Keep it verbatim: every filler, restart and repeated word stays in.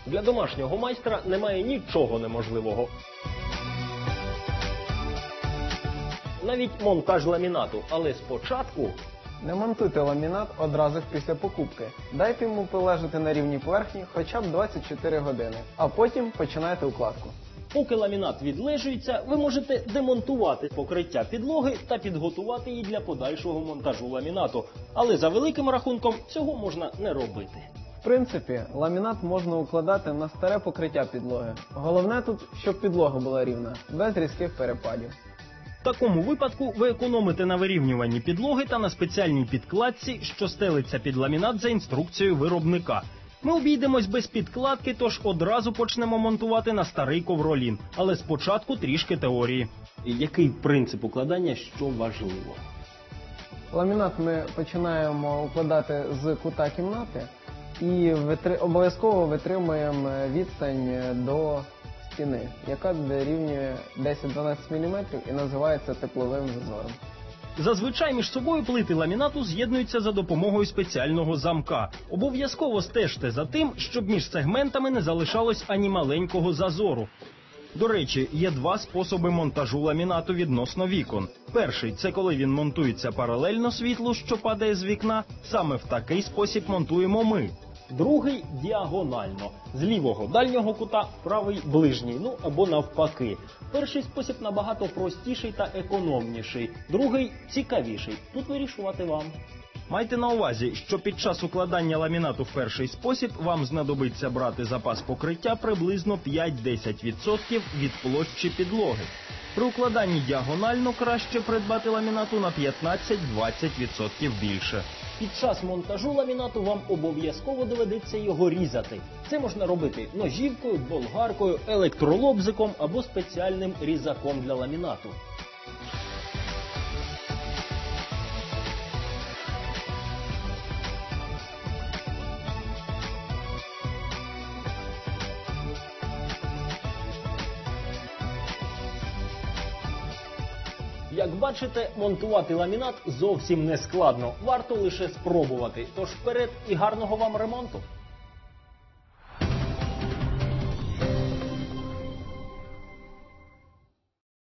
Для домашнього майстра немає нічого неможливого. Навіть монтаж ламінату, але спочатку... Не монтуйте ламінат одразу після покупки. Дайте йому полежати на рівній поверхні хоча б двадцять чотири години, а потім починайте укладку. Поки ламінат відлежується, ви можете демонтувати покриття підлоги та підготувати її для подальшого монтажу ламінату. Але за великим рахунком цього можна не робити. В принципі, ламінат можна укладати на старе покриття підлоги. Головне тут, щоб підлога була рівна, без різких перепадів. В такому випадку ви економите на вирівнюванні підлоги та на спеціальній підкладці, що стелиться під ламінат за інструкцією виробника. Ми обійдемось без підкладки, тож одразу почнемо монтувати на старий ковролін. Але спочатку трішки теорії. Який принцип укладання, що важливо? Ламінат ми починаємо укладати з кута кімнати і витри... обов'язково витримуємо відстань до стіни, яка дорівнює десять-дванадцять міліметрів і називається тепловим зазором. Зазвичай між собою плити ламінату з'єднуються за допомогою спеціального замка. Обов'язково стежте за тим, щоб між сегментами не залишалось ані маленького зазору. До речі, є два способи монтажу ламінату відносно вікон. Перший – це коли він монтується паралельно світлу, що падає з вікна. Саме в такий спосіб монтуємо ми. Другий – діагонально. З лівого дальнього кута в правий ближній, ну або навпаки. Перший спосіб набагато простіший та економніший. Другий – цікавіший. Тут вирішувати вам. Майте на увазі, що під час укладання ламінату в перший спосіб вам знадобиться брати запас покриття приблизно п'ять-десять відсотків від площі підлоги. При укладанні діагонально краще придбати ламінату на п'ятнадцять-двадцять відсотків більше. Під час монтажу ламінату вам обов'язково доведеться його різати. Це можна робити ножівкою, болгаркою, електролобзиком або спеціальним різаком для ламінату. Як бачите, монтувати ламінат зовсім не складно. Варто лише спробувати. Тож вперед і гарного вам ремонту!